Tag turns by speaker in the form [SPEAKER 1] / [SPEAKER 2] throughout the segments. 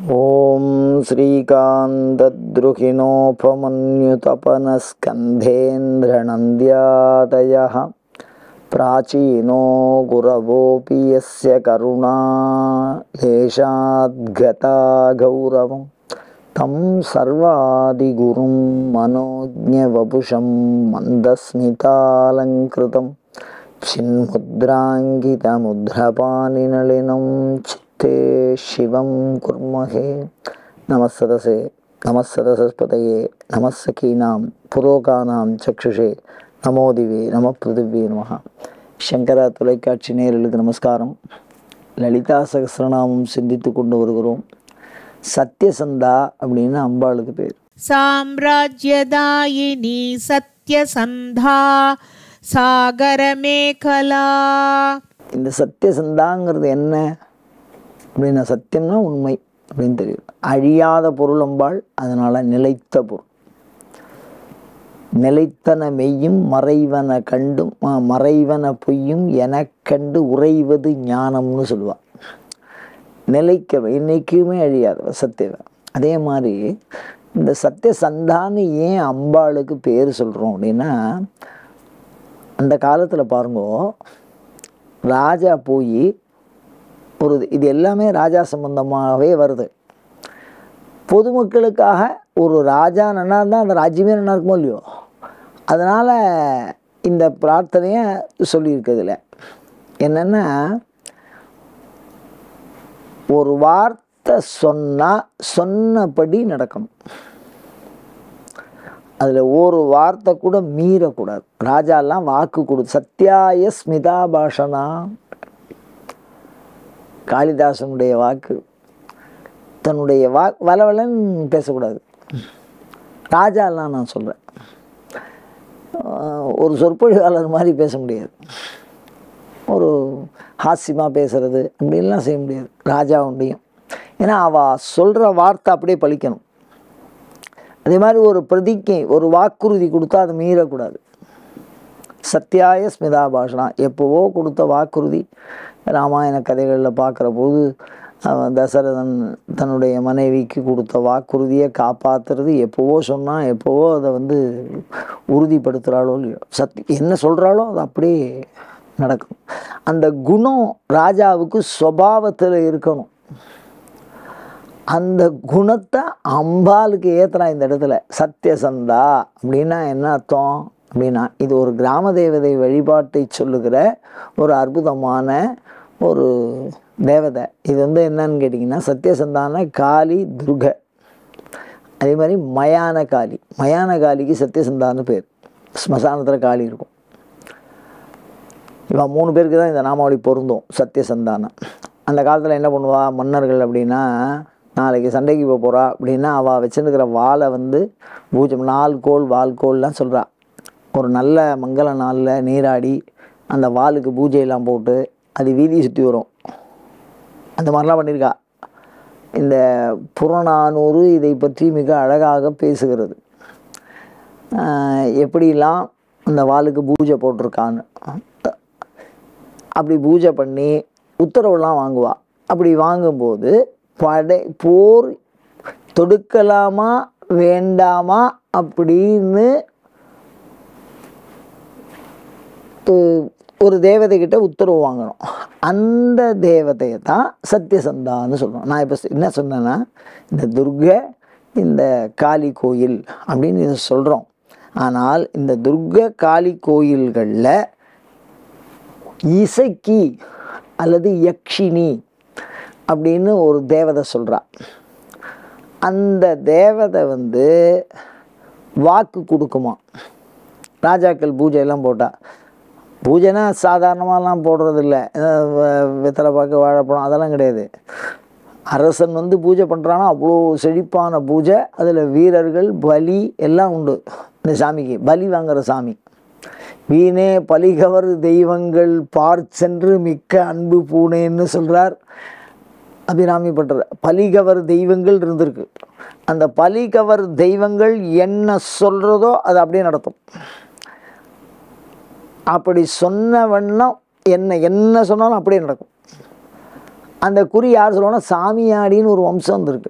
[SPEAKER 1] ஓம் ஸ்ரீகாந்தத்ருஹிணோபமன்யுதபனஸ்கந்தேந்திரநந்த்யாதயः பிராச்சீனோ குரவோபி யஸ்ய கருணா லேசாத்கதா கௌரவம் தம் சர்வாதிகுரும் மனோஜ்ஞவபுஷம் மந்தஸ்மிதாலங்கிருதம் சின்முத்ராங்கிதமுத்ரபாணிநளினம் சித்தே சிவம் குர்மஹே. நமஸ்ஸதசே நமஸ்ஸதசஸ்பதயே நமஸ்ஸகீனாம் புரோகானாம் சக்ஷுஷே நமோதிவே நம பிருதிவே நமஹ. சங்கரா தொலைக்காட்சி நேயர்களுக்கு நமஸ்காரம். லலிதா சகஸ்ரநாமம் சிந்தித்து கொண்டு வருகிறோம். சத்யசந்தா அப்படின்னு அம்பாளுக்கு பேர்.
[SPEAKER 2] சாம்ராஜ்யதாயினி சத்யசந்தா சாகரமேகலா.
[SPEAKER 1] இந்த சத்யசந்தாங்கிறது என்ன அப்படின்னா, சத்தியம்னா உண்மை அப்படின்னு தெரியும். அழியாத பொருள் அம்பாள், அதனால நிலைத்த பொருள். நிலைத்தன மெய்யும் மறைவன கண்டும் மறைவன பொய்யும் எனக் கண்டு உறைவது ஞானம்னு சொல்லுவாள். நிலைக்க இன்னைக்குமே அழியாத சத்தியவ. அதே மாதிரி இந்த சத்தியசந்தான்னு ஏன் அம்பாளுக்கு பேர் சொல்கிறோம் அப்படின்னா, அந்த காலத்தில் பாருங்க, ராஜா போய் இது எல்லாமே ராஜா சம்பந்தமாகவே வருது. பொதுமக்களுக்காக ஒரு ராஜா நன்னா இருந்தால் அந்த ராஜ்யமே நல்லா இருக்குமோ இல்லையோ, அதனால் இந்த பிரார்த்தனையை சொல்லியிருக்கிறதுல என்னென்னா, ஒரு வார்த்தை சொன்னால் சொன்னபடி நடக்கணும். அதில் ஒரு வார்த்தை கூட மீறக்கூடாது. ராஜாலாம் வாக்கு கொடு. சத்யாய ஸ்மிதா பாஷனா, காளிதாசனுடைய வாக்கு. தன்னுடைய வளவலன்னு பேசக்கூடாது. ராஜாலாம் நான் சொல்கிறேன், ஒரு சொற்பொழிவாளர் மாதிரி பேச முடியாது. ஒரு ஹாஸ்யமாக பேசுறது அப்படின்லாம் செய்ய முடியாது ராஜாவுண்டையும். ஏன்னா அவள் சொல்கிற வார்த்தை அப்படியே பழிக்கணும். அதே மாதிரி ஒரு பிரதிக்கை, ஒரு வாக்குறுதி கொடுத்தா அதை மீறக்கூடாது. சத்யாய ஸ்மிதா பாஷனா, எப்போவோ கொடுத்த வாக்குறுதி. ராமாயண கதைகளில் பார்க்குற போது தசரதன் தன்னுடைய மனைவிக்கு கொடுத்த வாக்குறுதியை காப்பாற்றுறது, எப்போவோ சொன்னால் எப்போவோ அதை உறுதிப்படுத்துகிறாளோ இல்லையோ, என்ன சொல்கிறாளோ அது அப்படியே நடக்கும். அந்த குணம் ராஜாவுக்கு சுபாவத்தில் இருக்கணும். அந்த குணத்தை அம்பாளுக்கு ஏற்றுறா இந்த இடத்துல. சத்யசந்தா அப்படின்னா என்ன அர்த்தம் அப்படின்னா, இது ஒரு கிராம தேவதை வழிபாட்டை சொல்லுகிற ஒரு அற்புதமான ஒரு தேவதை. இது என்னன்னு கேட்டிங்கன்னா, சத்யசந்தான காளி துர்கை. அதே மாதிரி மயான காளி. மயான காளிக்கு சத்யசந்தான்னு பேர். ஸ்மசானத்தில் காளி இருக்கும். இவன் 3 பேருக்கு தான் இந்த நாமாவளி பொருந்தும். சத்யசந்தான அந்த காலத்தில் என்ன பண்ணுவா மன்னர்கள் அப்படின்னா, நாளைக்கு சண்டைக்கு போக போகிறா அப்படின்னா அவள் வச்சுருக்கிற வாளை பூஜை 4 கோல் வால்கோல்லாம் சொல்கிறா. ஒரு நல்ல மங்கள நாளில் நீராடி அந்த வாளுக்கு பூஜையெல்லாம் போட்டு அது வீதி சுற்றி வரும். அந்த மாதிரிலாம் பண்ணியிருக்கா. இந்த புறநானூறு இதை பற்றி மிக அழகாக பேசுகிறது. எப்படிலாம் அந்த வாளுக்கு பூஜை போட்டிருக்கான்னு. அப்படி பூஜை பண்ணி உத்தரவுலாம் வாங்குவா. அப்படி வாங்கும்போது போர் தொடுக்கலாமா வேண்டாமா அப்படின்னு ஒரு தேவதைகிட்ட உத்தரவு வாங்கணும். அந்த தேவதையை தான் சத்யசந்தான்னு சொல்கிறோம். நான் இப்போ என்ன சொன்னேன்னா, இந்த துர்கை, இந்த காளி கோயில் அப்படின்னு இதை சொல்கிறோம். ஆனால் இந்த துர்கை காளி கோயில்களில் இசக்கி அல்லது யக்ஷினி அப்படின்னு ஒரு தேவதை சொல்கிறா. அந்த தேவதை வாக்கு கொடுக்குமா. ராஜாக்கள் பூஜையெல்லாம் போட்டால், பூஜைனா சாதாரணமாலாம் போடுறதில்ல, வெத்தலை பாக்கு வாழைப்பழம் அதெல்லாம் கிடையாது. அரசன் பூஜை பண்ணுறான்னா அவ்வளோ செழிப்பான பூஜை. அதில் வீரர்கள் பலி எல்லாம் உண்டு. இந்த சாமிக்கு பலி வாங்குகிற சாமி. வீணே பலிகவர் தெய்வங்கள் சென்று மிக்க அன்பு பூனேன்னு சொல்கிறார் அபிராமி பட்டர். பலிகவர் தெய்வங்கள் இருந்திருக்கு. அந்த பலிகவர் தெய்வங்கள் என்ன சொல்கிறதோ அது அப்படியே நடத்தும். அப்படி சொன்ன வண்ணம் என்ன சொன்னாலும் அப்படியே நடக்கும். அந்த குறி யார் சொல்லுவான்னா சாமியாடின்னு ஒரு வம்சம் வந்துருக்கு.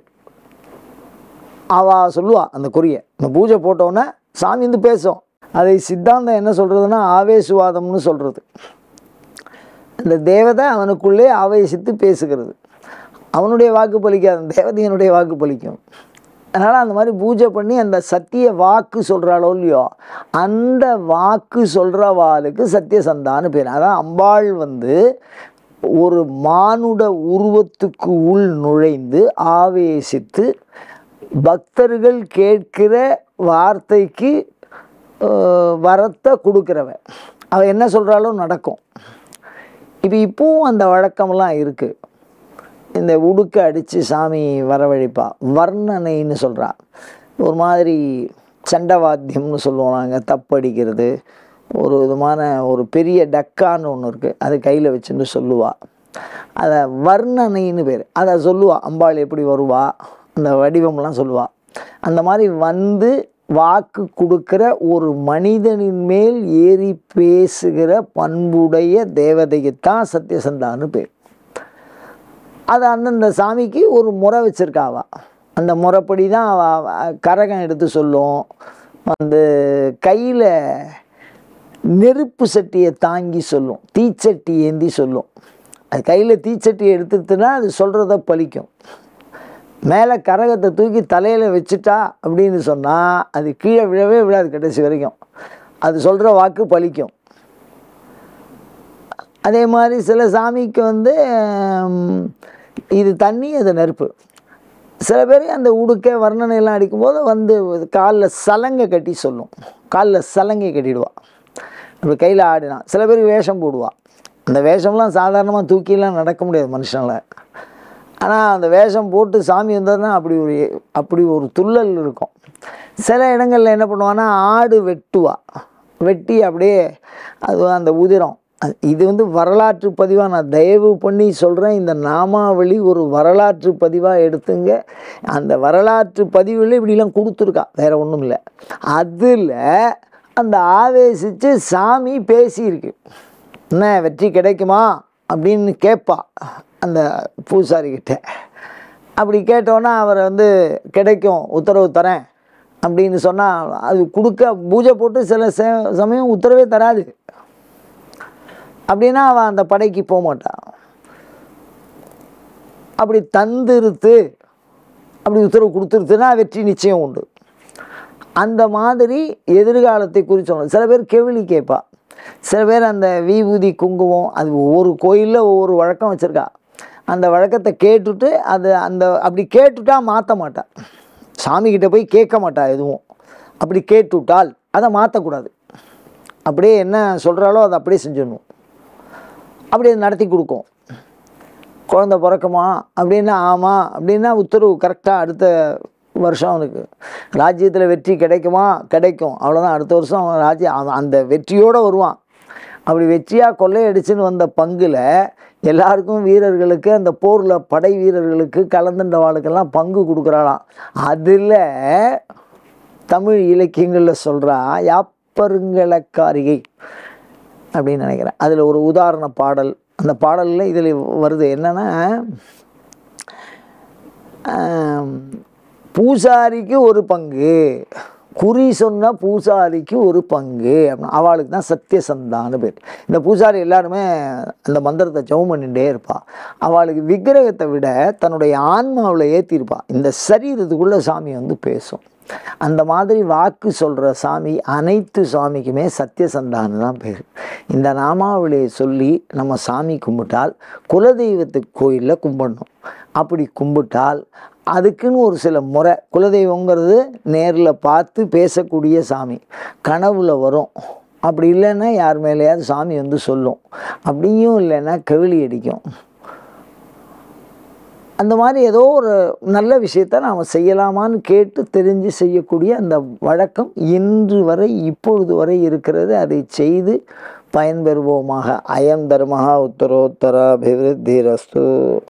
[SPEAKER 1] சொல்லுவா அந்த குறியை. இந்த பூஜை போட்டோன்னே சாமி வந்து பேசும். அதை சித்தாந்தம் என்ன சொல்கிறதுனா ஆவேசுவாதம்னு சொல்கிறது. இந்த தேவதை அவனுக்குள்ளே ஆவேசித்து பேசுகிறது. அவனுடைய வாக்கு பலிக்காது, தேவதையனுடைய வாக்கு பலிக்கும். அதனால் அந்த மாதிரி பூஜை பண்ணி அந்த சத்திய வாக்கு சொல்கிறாளோ இல்லையோ, அந்த வாக்கு சொல்கிறவாளுக்கு சத்தியசந்தான்னு பேர். அதான் அம்பாள் வந்து ஒரு மானுட உருவத்துக்கு உள் நுழைந்து ஆவேசித்து பக்தர்கள் கேட்கிற வார்த்தைக்கு வரத்தை கொடுக்குறவன். அவள் என்ன சொல்கிறாலும் நடக்கும். இப்போவும் அந்த வழக்கமெல்லாம் இருக்குது. இந்த உடுக்க அடித்து சாமி வரவழைப்பா, வர்ணனைன்னு சொல்கிறா. ஒரு மாதிரி சண்டவாத்தியம்னு சொல்லுவோம் நாங்கள், தப்படிக்கிறது. ஒரு விதமான ஒரு பெரிய டக்கான்னு ஒன்று இருக்குது, அது கையில் வச்சுன்னு சொல்லுவாள். அதை வர்ணனைன்னு பேர். அதை சொல்லுவாள். அம்பாள் எப்படி வருவா, அந்த வடிவம்லாம் சொல்லுவாள். அந்த மாதிரி வந்து வாக்கு கொடுக்குற ஒரு மனிதனின் மேல் ஏறி பேசுகிற பண்புடைய தேவதைக்குத்தான் சத்தியசந்தான்னு பேர். அது அந்தந்த சாமிக்கு ஒரு முறை வச்சுருக்காவா. அந்த முறைப்படி தான் கரகம் எடுத்து சொல்லும். வந்து கையில் நெருப்பு சட்டியை தாங்கி சொல்லும், தீச்சட்டி ஏந்தி சொல்லும். அது கையில் தீச்சட்டியை எடுத்துட்டுனா அது சொல்கிறத பலிக்கும். மேலே கரகத்தை தூக்கி தலையில் வச்சுட்டா அப்படின்னு சொன்னால் அது கீழே விழவே விழாது கடைசி வரைக்கும். அது சொல்கிற வாக்கு பலிக்கும். அதே மாதிரி சில சாமிக்கு வந்து இது தண்ணி, அது நெருப்பு. சில பேர் அந்த உடுக்க வர்ணனையெல்லாம் அடிக்கும்போது வந்து காலில் சலங்கை கட்டி சொல்லும். காலில் சலங்கை கட்டிடுவாள். இப்போ கையில் ஆடினான். சில பேர் வேஷம் போடுவாள். அந்த வேஷம்லாம் சாதாரணமாக தூக்கிலாம் நடக்க முடியாது மனுஷனால். ஆனால் அந்த வேஷம் போட்டு சாமி வந்ததுன்னா அப்படி ஒரு துள்ளல் இருக்கும். சில இடங்களில் என்ன பண்ணுவான்னா ஆடு வெட்டி அப்படியே அது அந்த உதிரம். இது வந்து வரலாற்று பதிவாக நான் தயவு பண்ணி சொல்கிறேன். இந்த நாமாவளி ஒரு வரலாற்று பதிவாக எடுத்துங்க. அந்த வரலாற்று பதிவில் இப்படிலாம் கொடுத்துருக்கா, வேறு ஒன்றும் இல்லை. அதில் அந்த ஆவேசித்து சாமி பேசியிருக்கு. என்ன வெற்றி கிடைக்குமா அப்படின்னு கேட்பா அந்த பூசாரிக்கிட்ட. அப்படி கேட்டோன்னா அவரை வந்து கிடைக்கும், உத்தரவு தரேன் அப்படின்னு சொன்னால் அது கொடுக்க பூஜை போட்டு சில சமயம் உத்தரவே தராது. அப்படின்னா அவன் அந்த படைக்கு போக மாட்டான். அப்படி தந்துருத்து அப்படி உத்தரவு கொடுத்துருத்துன்னா வெற்றி நிச்சயம் உண்டு. அந்த மாதிரி எதிர்காலத்தை குறித்து சொல்லணும். சில பேர் கெவிலி கேட்பா. சில பேர் அந்த விபூதி குங்குமம், அது ஒவ்வொரு கோயிலில் ஒவ்வொரு வழக்கம் வச்சுருக்கா. அந்த வழக்கத்தை கேட்டுட்டு அப்படி கேட்டுட்டா மாற்ற மாட்டாள். சாமிக்கிட்ட போய் கேட்க மாட்டா எதுவும். அப்படி கேட்டுவிட்டால் அதை மாற்றக்கூடாது. அப்படியே என்ன சொல்கிறாலோ அதை அப்படியே செஞ்சிடணும். அப்படியே நடத்தி கொடுக்கும். குழந்தை பிறக்குமா அப்படின்னா ஆமாம் அப்படின்னா உத்தரவு கரெக்டாக அடுத்த வருஷம் அவனுக்கு ராஜ்யத்தில் வெற்றி கிடைக்குமா, கிடைக்கும், அவ்வளோதான். அடுத்த வருஷம் அவன் ராஜ்யம் அந்த வெற்றியோடு வருவான். அப்படி வெற்றியாக கொள்ளையடிச்சுன்னு வந்த பங்கில் எல்லாருக்கும் வீரர்களுக்கு, அந்த போரில் படை வீரர்களுக்கு கலந்துண்டவாளுக்கெல்லாம் பங்கு கொடுக்குறாளாம். அதில் தமிழ் இலக்கியங்களில் சொல்கிறா யாப்பருங்கலக்காரிகை அப்படின்னு நினைக்கிறேன். அதில் ஒரு உதாரண பாடல். அந்த பாடலில் இதில் வருது என்னென்னா, பூசாரிக்கு ஒரு பங்கு, குறி சொன்ன பூசாரிக்கு ஒரு பங்கு அப்படின்னா அவளுக்கு தான் சத்தியசந்தான்னு பேர். இந்த பூசாரி எல்லாருமே அந்த மந்திரத்தை ஜெபம் பண்ணிகிட்டே இருப்பாள். அவளுக்கு விக்கிரகத்தை விட தன்னுடைய ஆன்மாவில் ஏற்றிருப்பாள். இந்த சரீரத்துக்குள்ளே சாமி வந்து பேசும். அந்த மாதிரி வாக்கு சொல்கிற சாமி அனைத்து சாமிக்குமே சத்தியசந்தான்னு தான் பேர். இந்த நாமாவளியை சொல்லி நம்ம சாமி கும்பிட்டால் குலதெய்வத்துக்கு கோயிலில் கும்பிடணும். அப்படி கும்பிட்டால் அதுக்குன்னு ஒரு சில முறை. குலதெய்வங்கிறது நேரில் பார்த்து பேசக்கூடிய சாமி, கனவுல வரும். அப்படி இல்லைன்னா யார் மேலேயாவது சாமி வந்து சொல்லும். அப்படியும் இல்லைன்னா கவிழி அடிக்கும். அந்த மாதிரி ஏதோ ஒரு நல்ல விஷயத்தை நாம் செய்யலாமான்னு கேட்டு தெரிஞ்சு செய்யக்கூடிய அந்த வழக்கம் இன்று வரை இப்பொழுது வரை இருக்கிறது. அதை செய்து பயன்பெறுவோமாக. அயம் தர்மஹா உத்தரோத்தர அபிவிருத்திரஸ்து.